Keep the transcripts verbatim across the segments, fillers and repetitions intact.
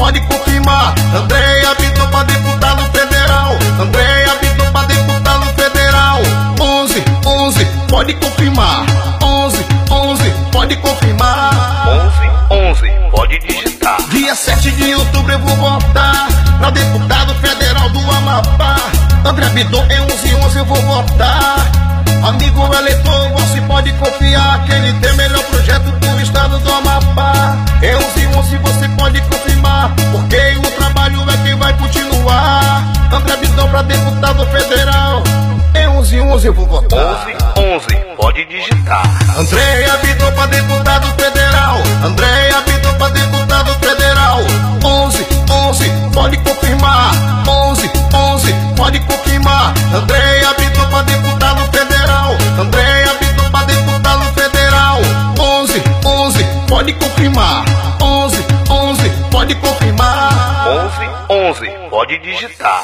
pode confirmar. Andréia Vitor pra deputado federal. Andréia Vitor pra deputado federal. Onze, onze, pode confirmar. Onze, onze, pode confirmar. Onze, onze, pode digitar. Dia sete de outubro eu vou votar pra deputado federal do Amapá. Andréia Vitor é onze, onze eu vou votar. Amigo eleitor, você pode confiar que ele tem melhor projeto do estado do Amapá. É onze, onze, você pode confirmar, porque o trabalho é quem vai continuar. Andréia Vitor pra deputado federal. É onze, onze eu vou votar. Onze, onze, pode digitar. Andréia Vitor pra deputado federal. Andréia Vitor pra deputado federal. Onze, onze, pode confirmar. Onze, onze, pode confirmar. Andréia Vitor pra deputado federal. Andréia Vitor pra deputado federal. Onze, onze, pode confirmar. Onze, onze, pode confirmar. Onze, onze, pode digitar.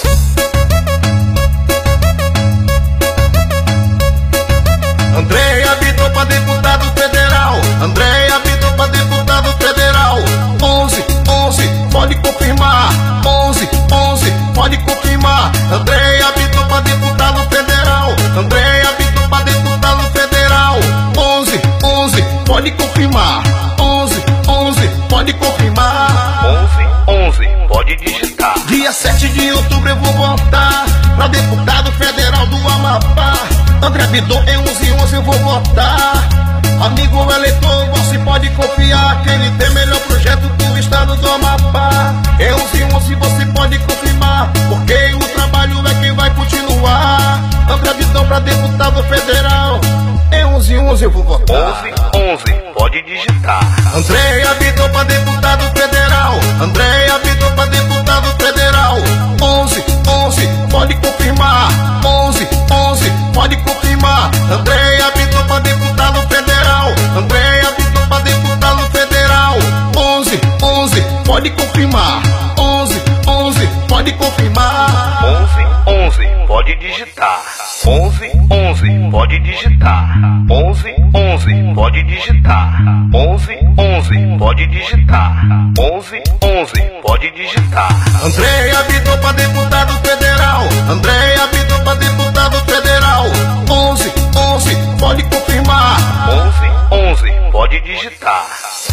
Andréia Vitor pra deputado federal. Andréia Vitor pra deputado federal. Onze, onze, pode confirmar. Onze, onze, pode confirmar. Andréia Vitor pra deputado federal. Andréia Vitor pra deputado federal. Onze, onze, pode confirmar. Onze, onze, pode confirmar. Onze, onze, pode digitar. Dia sete de outubro eu vou votar pra deputado federal do Amapá. Andréia Vitor é onze, onze eu vou votar. Amigo eleitor, você pode confiar que ele tem melhor projeto do estado do Amapá. É onze, onze você pode confirmar, porque o trabalho é quem vai continuar. Andréia Vitor pra deputado federal. É onze, onze eu vou votar. Onze, onze, pode digitar. Andréia Vitor pra deputado federal. Andréia Vitor pra deputado federal. Onze, onze, pode confirmar. Onze, onze, pode confirmar. Andréia Vitor pra deputado federal. Andréia Vitor pra deputado federal. Onze, onze, pode confirmar. Onze, onze, pode confirmar. Onze, onze, pode digitar. Onze, onze, pode digitar. Onze, onze, pode digitar. Onze, onze, pode digitar. Onze, onze, pode digitar. Andréia Vitor pra deputado federal. Andréia Vitor pra deputado federal. Onze, onze, pode confirmar. Onze, onze, pode digitar.